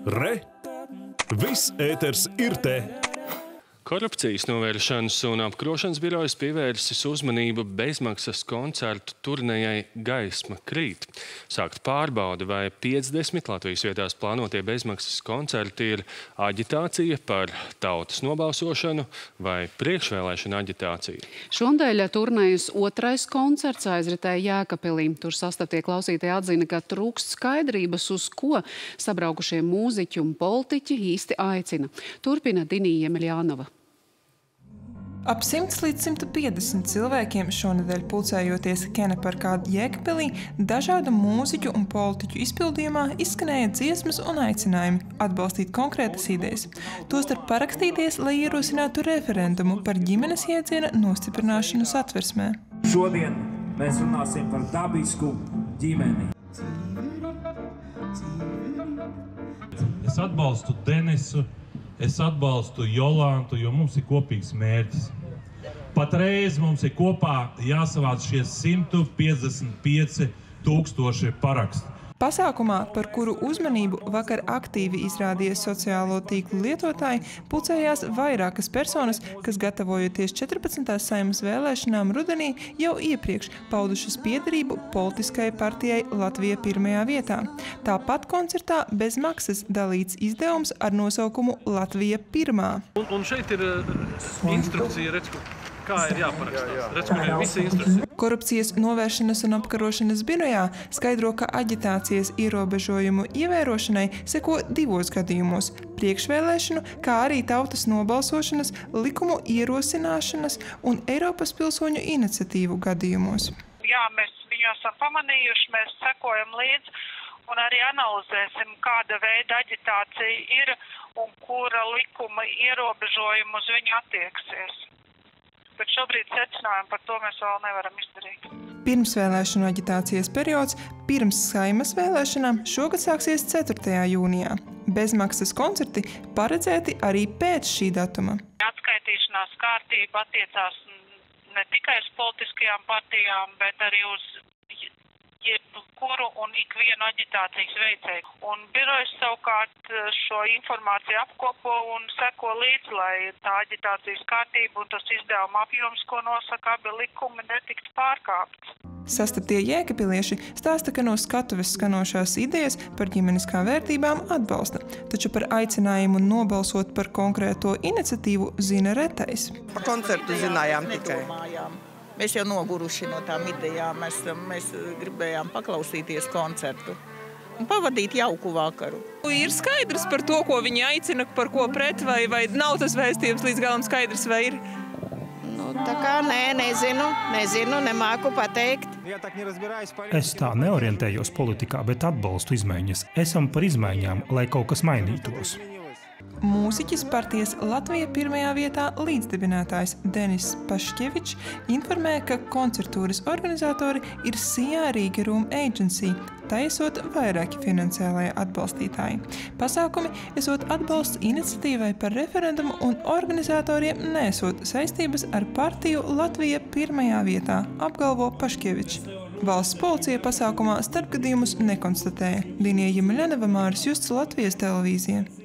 Re! Viss ēters ir te! Korupcijas novēršanas un apkarošanas birojas pievērsis uzmanību bezmaksas koncertu turnejai Gaisma krīt. Sākt pārbaudi, vai 50 Latvijas vietās plānotie bezmaksas koncerti ir aģitācija par tautas nobalsošanu vai priekšvēlēšana aģitācija. Šonadēļ turnejas otrais koncerts aizritēja Jēkabpilī. Tur sastaptie klausītāji atzina, ka trūkst skaidrības, uz ko sabraukušie mūziķi un politiķi īsti aicina. Turpina Dinija Jemeļānova. Ap 100 līdz 150 cilvēkiem šonadēļ pulcējoties Keneparkā Jēkabpilī dažādu mūziķu un politiķu izpildījumā izskanēja dziesmas un aicinājumi atbalstīt konkrētas idejas. Tostarp parakstīties, lai ierosinātu referendumu par ģimenes jēdziena nostiprināšanu Satversmē. Šodien mēs runāsim par dabisku ģimeni. Es atbalstu Denisu, es atbalstu Jolantu, jo mums ir kopīgs mērķis. Patreiz mums ir kopā jāsavāc šie 155 000 parakstu. Pasākumā, par kuru uzmanību vakar aktīvi izrādīja sociālo tīklu lietotāji, pulcējās vairākas personas, kas gatavojoties 14. Saeimas vēlēšanām rudenī jau iepriekš paudušas piederību politiskai partijai Latvija pirmajā vietā. Tāpat koncertā bez maksas dalīts izdevums ar nosaukumu Latvija pirmā. Un šeit ir instrukcija, kā ir jāparakstās. Redz, kur ir visi instrukcija. Korupcijas novēršanas un apkarošanas birojā skaidro, ka aģitācijas ierobežojumu ievērošanai seko 2 gadījumos – priekšvēlēšanu, kā arī tautas nobalsošanas, likumu ierosināšanas un Eiropas pilsoņu iniciatīvu gadījumos. Jā, mēs viņu esam pamanījuši, mēs sekojam līdzi un arī analizēsim, kāda veida aģitācija ir un kura likuma ierobežojumu uz viņu attieksies. Bet šobrīd secinājumu par to mēs vēl nevaram izdarīt. Pirmsvēlēšanu aģitācijas periods pirms Saeimas vēlēšanām šogad sāksies 4. jūnijā. Bezmaksas koncerti paredzēti arī pēc šī datuma. Atskaitīšanās kārtība attiecās ne tikai uz politiskajām partijām, bet arī uz jebkuru un ikvienu aģitācijas veicēju. Un birojas savukārt šo informāciju apkopo un seko līdzi, lai tā aģitācijas kārtība un tas izdevuma apjoms, ko nosaka abi likumi, netiktu pārkāpts. Sastaptie jēkabpilieši stāsta, ka no skatuves skanošās idejas par ģimeniskām vērtībām atbalsta, taču par aicinājumu nobalsot par konkrēto iniciatīvu zina retais. Par koncertu zinājām tikai. Mēs jau noguruši no tām idejām, mēs gribējām paklausīties koncertu un pavadīt jauku vakaru. Ir skaidrs par to, ko viņi aicina, par ko pret, vai nav tas vēstījums līdz galam skaidrs, vai ir? Tā kā nezinu, nemāku pateikt. Es tā neorientējos politikā, bet atbalstu izmaiņas. Esam par izmaiņām, lai kaut kas mainītos. Mūziķis partijas Latvija pirmajā vietā līdzdibinātājs Denis Paškevičs informē, ka koncertūras organizatori ir Sijā Riga Room Agency, taisot vairāki finansiālajie atbalstītāji. Pasākumi esot atbalsts iniciatīvai par referendumu un organizatoriem nesot saistības ar partiju Latvija pirmajā vietā, apgalvo Paškevičs. Valsts policija pasākumā starpgadījumus nekonstatēja. Dinija Jemeļānova, Māris Justs, Latvijas televīzija.